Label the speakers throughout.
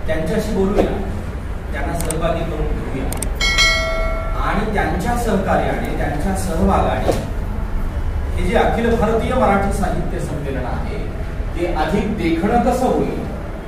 Speaker 1: त्यांच्याशी बोलूया, त्यांना सहभागी करून घेऊया आणि त्यांच्या सहकार्याने, त्यांच्या सहभागाने हे जे अखिल भारतीय मराठी साहित्य संमेलन आहे ते अधिक देखणं कसं होईल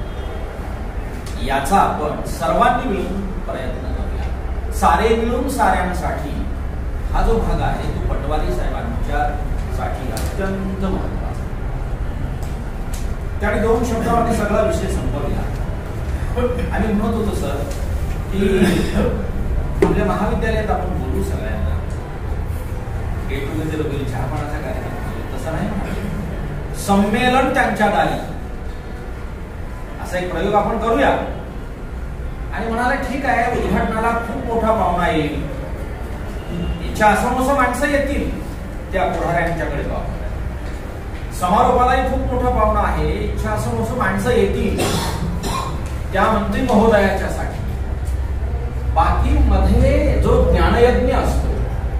Speaker 1: याचा आपण सर्वांनी मिळून प्रयत्न करूया. सारे मिळून साऱ्यांसाठी हा जो भाग आहे तो पटवारी साहेबांच्या साठी अत्यंत महत्वाचा. त्याने 2 शब्दामध्ये सगळा विषय संपवला. आम्ही म्हणत होतो सर की आपल्या महाविद्यालयात आपण बोलू सगळ्यांना, गेट टुगेदर होईल, चहापानाचा कार्यक्रम होईल, तसं नाही. संमेलन त्यांच्या दारी असा एक प्रयोग आपण करूया. आणि म्हणाले ठीक आहे, उद्घाटनाला खूप मोठा पाहुणा येईल, इच्छा असं माणसं येतील त्या पुढाऱ्यांच्याकडे पाहू. समारोपालाही खूप मोठा पाहुणा आहे, इच्छा असं माणसं येतील त्या मंत्री महोदयाच्या साठी. बाकी मध्ये जो ज्ञानयज्ञ असतो,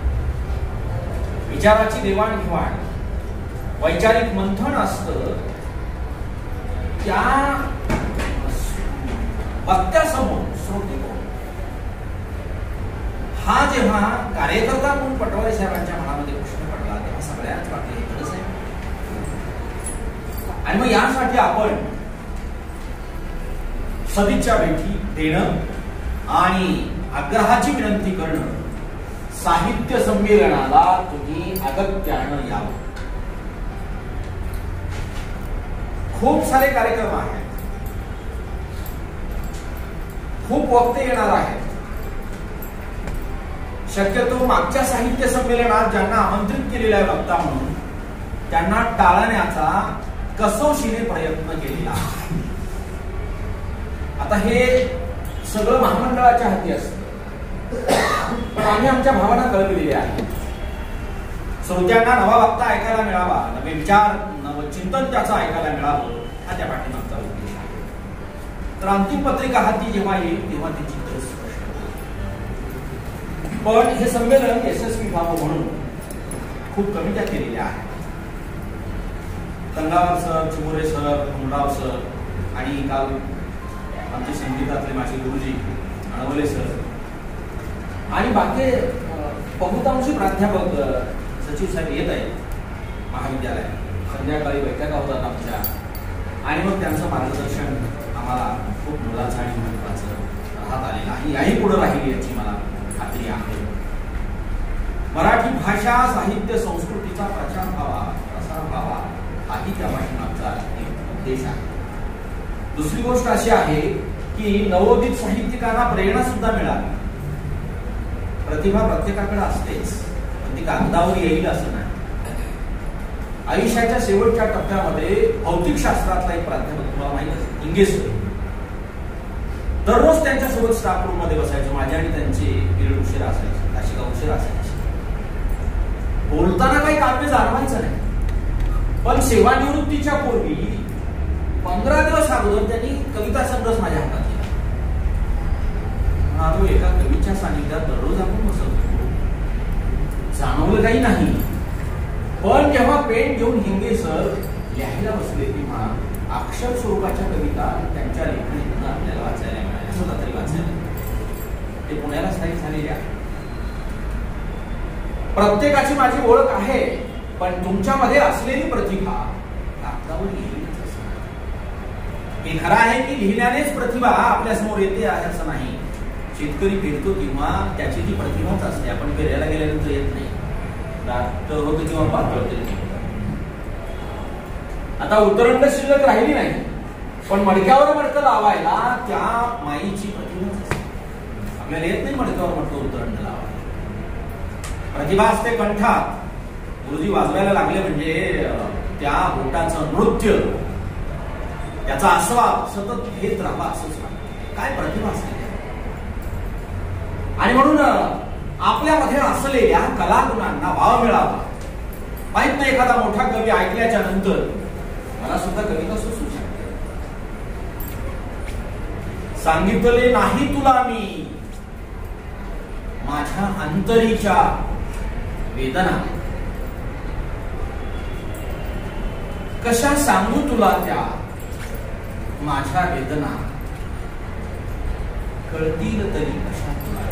Speaker 1: विचाराची देवाणघेवाण, वैचारिक मंथन असतं, त्या वक्त्यासमोर श्रोतेको हा जेव्हा कार्यकर्ता म्हणून पटवारी साहेबांच्या मनामध्ये प्रश्न पडला तेव्हा सगळ्याच वाटले हे खरंच आहे. आणि मग यासाठी आपण सदिच्छा भेटी देणं आणि आग्रहाची विनंती करणं, साहित्य संमेलनाला तुम्ही अगत्यानं यावं. खूप सारे कार्यक्रम आहेत, खूप वक्ते येणार आहेत. शक्यतो मागच्या साहित्य संमेलनात ज्यांना आमंत्रित केलेला आहे वक्ता म्हणून त्यांना टाळण्याचा कसोशीने प्रयत्न केलेला आहे. आता हे सगळं महामंडळाच्या हाती असतं, पण आम्ही आमच्या भावना कळविलेल्या आहेत. श्रोत्यांना नवा वक्ता ऐकायला मिळावा, नवे विचार, नवचिंतन त्याचं ऐकायला मिळावं, हा त्या पाठीमागचा उद्देश आहे. तर अंतिम पत्रिका हाती जेव्हा येईल तेव्हा ते चित्र स्पष्ट होईल. पण हे संमेलन यशस्वी व्हावं म्हणून खूप कमिट्या केलेल्या आहेत. Tangawar sir, Chimore sir, Mundav sir आणि काल आमचे संगीतातले माझे गुरुजी अणवले सर आणि बाकी बहुतांशी प्राध्यापक सचिव साहेब येत आहेत महाविद्यालयात. संध्याकाळी बैठका होतात आमच्या आणि मग त्यांचं मार्गदर्शन आम्हाला खूप मोलाचं आणि महत्वाचं राहत आलेलं आहे. याही पुढे राहील याची मला खात्री आहे. मराठी भाषा, साहित्य, संस्कृतीचा प्रचार व्हावा, प्रसार व्हावा हाही त्या पाठीमागचा एक उद्देश आहे. दुसरी गोष्ट अशी आहे की नवोदित साहित्यिकांना प्रेरणा सुद्धा मिळाली. प्रतिभा प्रत्येकाकडे असतेच, पण ती कागदावर येईल असं नाही. आयुष्याच्या शेवटच्या टप्प्यामध्ये भौतिक शास्त्रातला एक प्राध्यापक तुम्हाला माहिती असेल, इंगे सर, दररोज त्यांच्यासोबत स्टाफ रूम मध्ये बसायचो. माझे आणि त्यांचे पिरियड उशीर असायचे, ताशिका उशीर असायची. बोलताना काही काव्य जाणवायचं नाही, पण सेवानिवृत्तीच्या पूर्वी 15 दिवस अगोदर त्यांनी कविता संग्रह माझ्या हातात दिला. तो एका कवीच्या सानिध्यात दररोज आपण बसवतो, जाणवलं काही नाही. पण जेव्हा पेन घेऊन हिंगे सर लिहायला बसले तेव्हा अक्षर स्वरूपाच्या कविता त्यांच्या लेखणीतून आपल्याला वाचायला मिळाल्या, स्वतः तरी वाचायला. ते पुण्याला स्थायिक झालेल्या. प्रत्येकाची माझी ओळख आहे, पण तुमच्यामध्ये असलेली प्रतिभा कागदावर लिहिलीच असणार. हे खरं आहे की लिहिल्यानेच प्रतिभा आपल्या समोर येते आहे असं नाही. शेतकरी पेरतो किंवा त्याची ती प्रतिभाच असते, आपण पेरायला गेल्यानंतर येत नाही. दाट होतं किंवा पातळ तरी. आता उतरंड शिल्लक राहिली नाही, पण मडक्यावर मडकं लावायला त्या माईची प्रतिभाच असते. आपल्याला येत नाही मडक्यावर मडकं उतरंड लावायला. प्रतिभा असते कंठात. गुरुजी वाजवायला लागले म्हणजे त्या बोटाचं नृत्य, त्याचा आस्वाद सतत घेत राहावा असंच वाटतं. काय प्रतिभा असते. आणि म्हणून आपल्यामध्ये असलेल्या कलागुणांना वाव मिळावा. माहित नाही, एखादा मोठा कवी ऐकल्याच्या नंतर मला सुद्धा कविता सुचू शकते. सांगितले नाही तुला मी माझ्या अंतरीच्या वेदना, कशा सांगू तुला त्या माझ्या वेदना. कळतील तरी कशा तुला.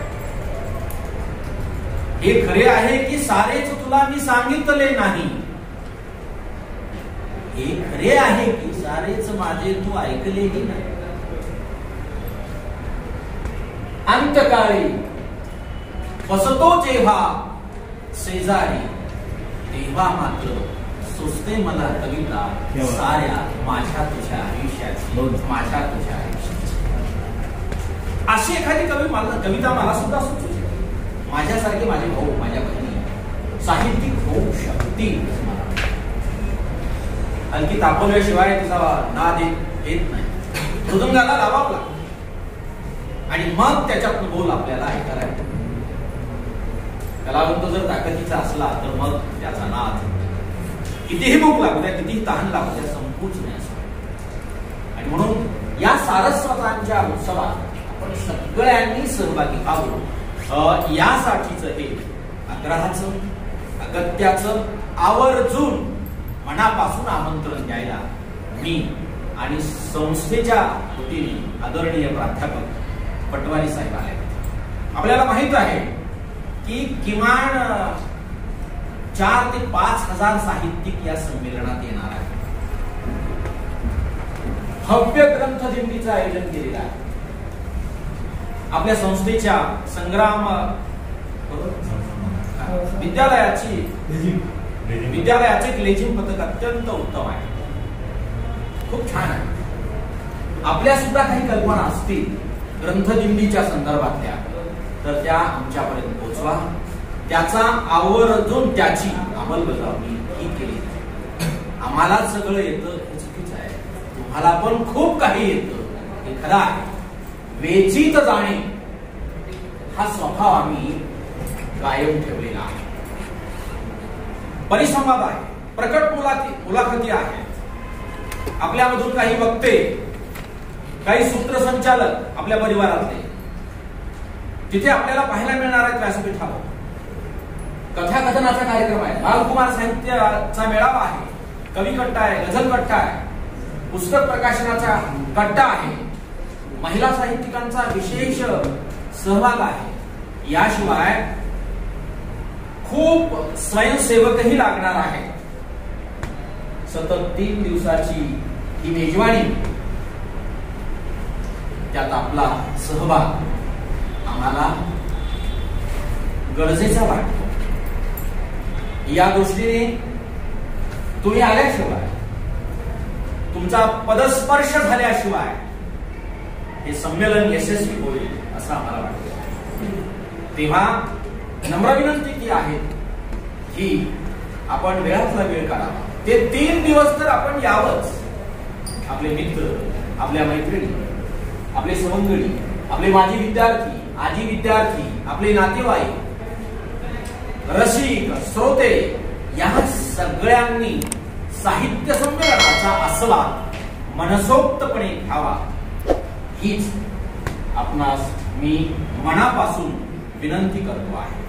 Speaker 1: हे खरे आहे की सारेच तुला मी सांगितले नाही. हे खरे आहे की सारेच माझे तू ऐकलेही नाही. अंतकाळी बसतो जेव्हा शेजारी, तेव्हा मात्र सुचते मला कविता साऱ्या माझ्या तुझ्या आयुष्याची, माझ्या तुझ्या आयुष्याची. अशी एखादी कविता मला सुद्धा सुचते. माझ्यासारखे माझे भाऊ, माझ्या बहिणी साहित्यिक होऊ शकतील. आणखी तापवल्याशिवाय तिचा नाद येत नाही. मृदंगाला लावावं लागतं आणि मग त्याच्यातून बोल आपल्याला ऐकायला येतो. कलावंत जर ताकदीचा असला तर मग त्याचा नाद कितीही भूक लागू द्या, कितीही तहान लागू द्या, संपूच नाही असं. आणि म्हणून या सारस्वतांच्या उत्सवात आपण सगळ्यांनी सहभागी व्हावं, यासाठीच हे आग्रहाचं, अगत्याचं आवर्जून मनापासून आमंत्रण द्यायला मी आणि संस्थेच्या वतीने आदरणीय प्राध्यापक पटवारी साहेब आले. आपल्याला माहित आहे की किमान 4 ते 5 हजार साहित्यिक या संमेलनात येणार आहे. भव्य ग्रंथदिंडीचं आयोजन केलेलं आहे. आपल्या संस्थेच्या संग्राम विद्यालयाचे लेझिम पथक अत्यंत उत्तम आहे, खूप छान आहे. आपल्या सुद्धा काही कल्पना असतील ग्रंथदिंडीच्या संदर्भातल्या तर त्या आमच्यापर्यंत पोहोचवा. त्याचा आवर्जून त्याची अंमलबजावणी ही केली. आम्हाला सगळं येतं हे चुकीचं आहे, तुम्हाला पण खूप काही येतं हे खरं आहे. वेचित जाणे हा स्वभाव आम्ही कायम ठेवलेला आहे. परिसंवाद आहे, प्रकट मुलाखती आहे. आपल्यामधून काही वक्ते, काही सूत्रसंचालक आपल्या परिवारातले तिथे आपल्याला पाहायला मिळणार आहेत. व्यासपीठावर कथाकथनाचा कार्यक्रम आहे, बालकुमार साहित्याचा मेळावा आहे, कवी कट्टा आहे, गझल कट्टा आहे, पुस्तक प्रकाशनाचा कट्टा आहे, महिला साहित्यिकांचा विशेष सहभाग आहे. याशिवाय खूप स्वयंसेवकही लागणार आहेत. सतत 3 दिवसाची ही मेजवानी, त्यात आपला सहभाग आम्हाला गरजेचा वाटतो. या दृष्टीने तुम्ही आल्याशिवाय, तुमचा पदस्पर्श झाल्याशिवाय हे संमेलन यशस्वी होईल असं आम्हाला वाटतं. तेव्हा नम्र विनंती की आहे की आपण वेळातला वेळ काढावा. ते 3 दिवस तर आपण यावंच. आपले मित्र, आपल्या मैत्रिणी, आपले सवंगडी, आपले माजी विद्यार्थी, आजी विद्यार्थी, आपले नातेवाईक, रसिक, श्रोते या सगळ्यांनी साहित्य संमेलनाचा आस्वाद मनसोक्तपणे घ्यावा हीच आपणास मी मनापासून विनंती करतो आहे.